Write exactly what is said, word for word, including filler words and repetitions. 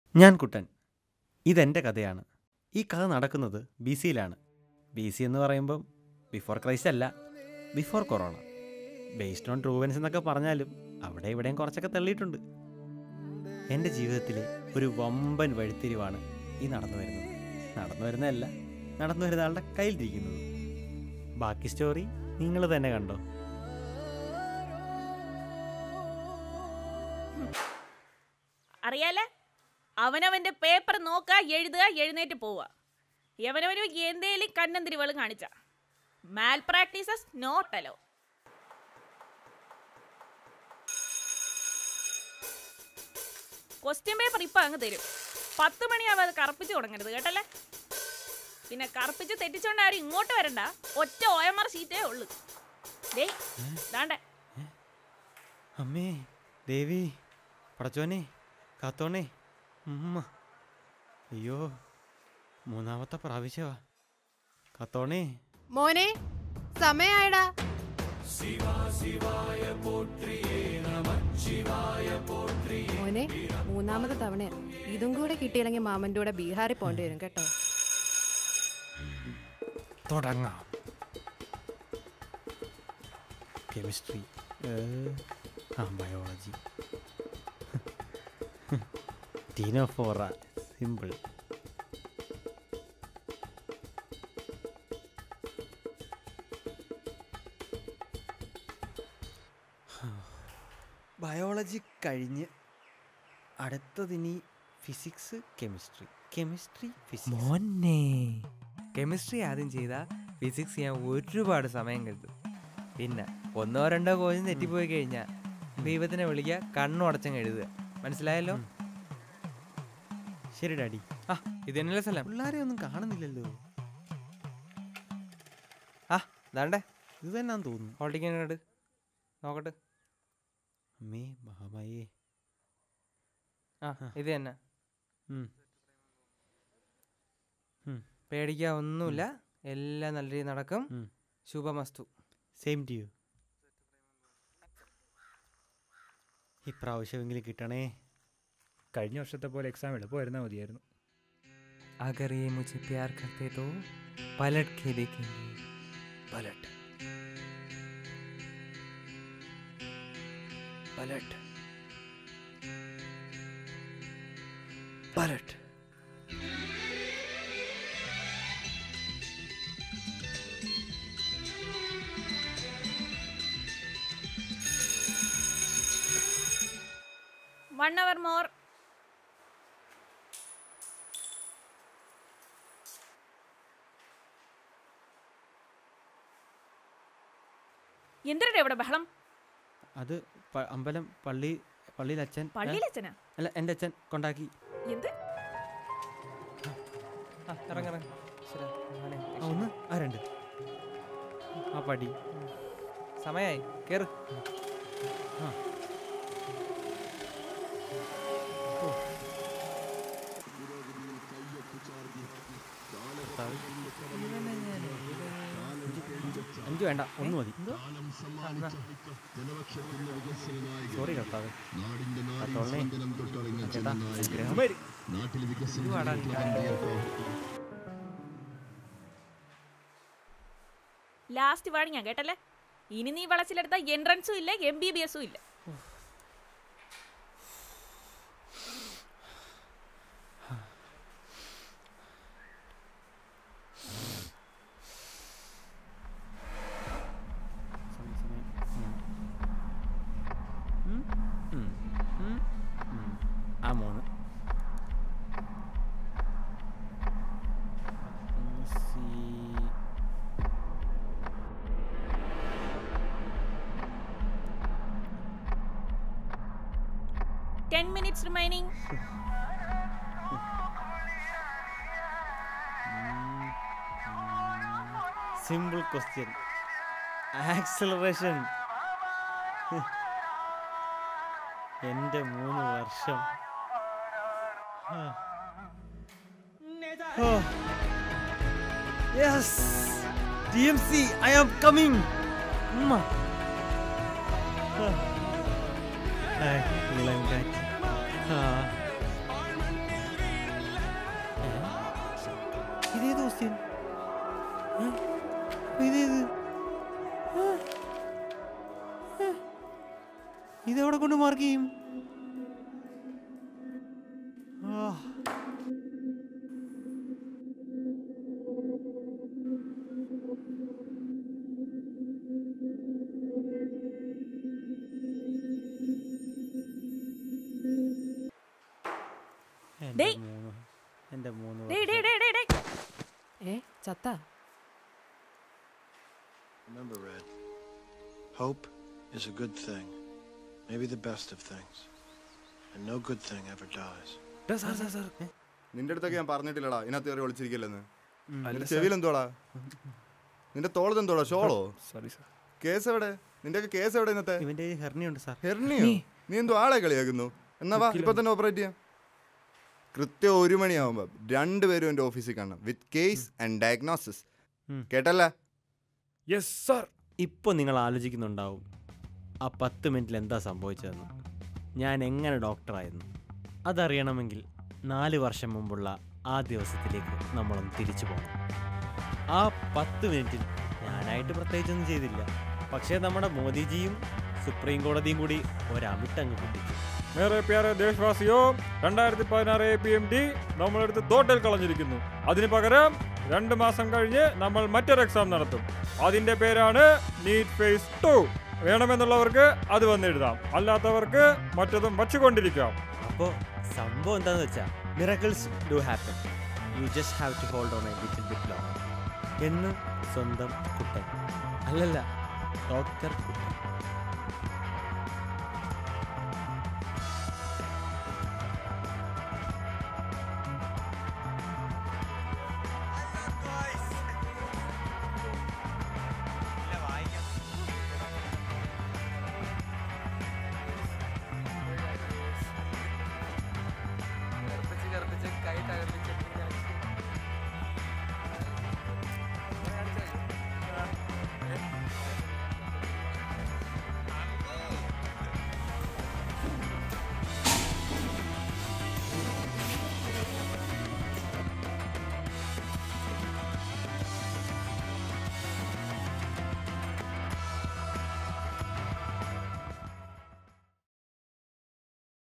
ഞാൻ കുട്ടൻ. ഇതെൻ്റെ കഥയാണ്. ഈ കഥ നടക്കുന്നത് ബി സിയിലാണ്. ബി സി എന്ന് പറയുമ്പം ബിഫോർ ക്രൈസ്റ്റ് അല്ല, ബിഫോർ കൊറോണ. ബേസ്ഡ് ഓൺ ട്രൂവൻസ് എന്നൊക്കെ പറഞ്ഞാലും അവിടെ ഇവിടെയും കുറച്ചൊക്കെ തള്ളിയിട്ടുണ്ട്. എൻ്റെ ജീവിതത്തിലെ ഒരു വമ്പൻ വഴിത്തിരിവാണ് ഈ നടന്നു വരുന്നത്. നടന്നു വരുന്നതല്ല, നടന്നു വരുന്ന ആളുടെ കയ്യിലിരിക്കുന്നത്. ബാക്കി സ്റ്റോറി നിങ്ങൾ തന്നെ കണ്ടോ. അറിയാലേ, അവനവന്റെ പേപ്പർ നോക്കുക, എഴുതുക, എഴുന്നേറ്റ് പോവുക. എവനവന് എന്തേലും കണ്ണന്തിരിവളും കാണിച്ച mal practices not allow. Question paper ഇപ്പൊ അങ്ങ് തരും. പത്ത് മണിയാവാതെ കറുപ്പിച്ച് തുടങ്ങരുത് കേട്ടല്ലേ. പിന്നെ കറുപ്പിച്ച് തെറ്റിച്ചോണ്ട് ആരും ഇങ്ങോട്ട് വരണ്ട. ഒറ്റ ഒ എം ആർ ഷീറ്റേ ഉള്ളു. അമ്മേ ദേവി പടച്ചോനെ കാത്തോണേ ഉമ്മ. അയ്യോ, മൂന്നാമത്തെ പ്രാവശ്യവാ. കാത്തോണേ മോനെ, സമയായടാ. മോനെ, മൂന്നാമത്തെ തവണ ഇതും കൂടെ കിട്ടിയില്ലെങ്കിൽ മാമന്റെ കൂടെ ബീഹാറിൽ പോണ്ടി വരും കേട്ടോ. തുടങ്ങാം. Chemistry, biology, ctenophora, simple. Biology കഴിഞ്ഞ് അടുത്തതിനി ഫിസിക്സ്, കെമിസ്ട്രി, കെമിസ്ട്രി ഫിസിക്സ്. മോനെ, കെമിസ്ട്രി ആദ്യം ചെയ്താൽ ഫിസിക്സ് ചെയ്യാൻ ഒരുപാട് സമയം കിട്ടും. പിന്നെ ഒന്നോ രണ്ടോ കോഴ്സ് തെറ്റിപ്പോയി കഴിഞ്ഞാൽ ദൈവത്തിനെ വിളിക്കുക, കണ്ണുടച്ചങ്ങ് എഴുതുക. മനസ്സിലായല്ലോ? ശരി ഡാഡി. ആ, ഇത് തന്നെയല്ലേ സ്ഥലം? പിള്ളേരെ ഒന്നും കാണുന്നില്ലല്ലോ. ആ, ഇതാണ്ടേ ഇത് തന്നെയാന്ന് തോന്നുന്നു. ഹോൾട്ടിക്കട് നോക്കട്ടെ. അമ്മേ മഹാമായേ. ആ, ഇത് തന്നെ. പേടിക്കാൻ ഒന്നുമില്ല, എല്ലാം നല്ല രീതിയിൽ നടക്കും. ശുഭമസ്തു. Same to you. ഇപ്രാവശ്യമെങ്കിലും കിട്ടണേ. കഴിഞ്ഞ വർഷത്തെ പോലെ എക്സാം എളുപ്പമായിരുന്നാൽ മതിയായിരുന്നു. अगर ये मुझे प्यार करते तो पलट के देखेंगे. पलट पलट पलट. One hour more. എന്തിനാ ഇവിടെ ബഹളം? അത് അമ്പലം പള്ളി പള്ളിയിൽ അച്ഛൻ. പള്ളിയിലച്ഛനാ? അല്ല, എൻ്റെ അച്ഛൻ കൊണ്ടാക്കി. എന്ത്? ഒന്ന് ആ രണ്ട് ആ പടി. സമയായി, കേറ്. ആ എനിക്ക് വേണ്ട, ഒന്ന് മതി. സോറി കർത്താവ്. ചേട്ടാ ലാസ്റ്റ് വാണി ഞാൻ കേട്ടല്ലേ. ഇനി നീ വളച്ചിലെടുത്ത എൻട്രൻസും ഇല്ല, എം ബി ബി എസും ഇല്ല. ആ മൂന്ന് ten minutes remaining. Simple question. Acceleration. എൻ്റെ മൂന്ന് വർഷം. Yes, T M C, I am coming. Work ചെയ്യും. ഡേയ്. എന്റെ മൂന്ന് ഡേയ്, ഡേയ്, ഡേയ്, ഡേയ്, ഡേയ്. ഏ ചത്ത? Remember, Red, hope is a good thing, maybe the best of things, and no good thing ever dies. നിന്റെ അടുത്തൊക്കെ ഞാൻ പറഞ്ഞിട്ടില്ലടാ ഇതിനകത്ത് കയറി ഒളിച്ചിരിക്കില്ലെന്ന്. നിന്റെ ചെവിയിൽ എന്തോടാ? നിന്റെ തോളത്ത് എന്തോടാ? ഷോളോ? Sorry sir. കേസ് എവിടെ? നിന്റെ കേസ് എവിടെ ഇന്നത്തെ? ഇവന്റെ ഹെർണിയുണ്ട് സാർ. ഹെർണിയോ? നീ എന്തോ ആളെ കളിയാക്കുന്നു? എന്നാ വാ ഇപ്പൊ തന്നെ ഓപ്പറേറ്റ് ചെയ്യാം. കൃത്യം ഒരു മണിയാവുമ്പോ രണ്ടുപേരും എൻ്റെ ഓഫീസിൽ കാണണം വിത്ത് കേസ് ആൻഡ് ഡയഗ്നോസിസ്. കേട്ടല്ലേ? Yes sir. ഇപ്പോൾ നിങ്ങൾ ആലോചിക്കുന്നുണ്ടാവും ആ പത്ത് മിനിറ്റിൽ എന്താ സംഭവിച്ചതെന്ന്. ഞാൻ എങ്ങനെ ഡോക്ടറായിരുന്നു അതറിയണമെങ്കിൽ നാല് വർഷം മുമ്പുള്ള ആ ദിവസത്തിലേക്ക് നമ്മളൊന്ന് തിരിച്ചു പോകണം. ആ പത്ത് മിനിറ്റിൽ ഞാനായിട്ട് പ്രത്യേകിച്ചൊന്നും ചെയ്തില്ല. പക്ഷേ നമ്മുടെ മോദിജിയും സുപ്രീം കോടതിയും കൂടി ഒരമിട്ടങ്ങ് പൊട്ടിച്ചു. മേറെ പ്യാരെ ദേശവാസിയോ, രണ്ടായിരത്തി പതിനാറ് എ പി എം ഡി നമ്മളെടുത്ത് തോട്ടൽ കളഞ്ഞിരിക്കുന്നു. അതിന് പകരം രണ്ട് മാസം കഴിഞ്ഞ് നമ്മൾ മറ്റൊരു എക്സാം നടത്തും. അതിന്റെ പേരാണ് നീറ്റ് ഫേസ് ടു. വേണമെന്നുള്ളവർക്ക് അത് വന്നെഴുതാം, അല്ലാത്തവർക്ക് മറ്റതും വച്ചുകൊണ്ടിരിക്കാം. അപ്പോൾ സംഭവം എന്താണെന്ന് വെച്ചാൽ miracles do happen, you just have to hold on a little bit longer എന്ന് സ്വന്തം കുട്ടൻ, അല്ലല്ല ഡോക്ടർ കുട്ടൻ.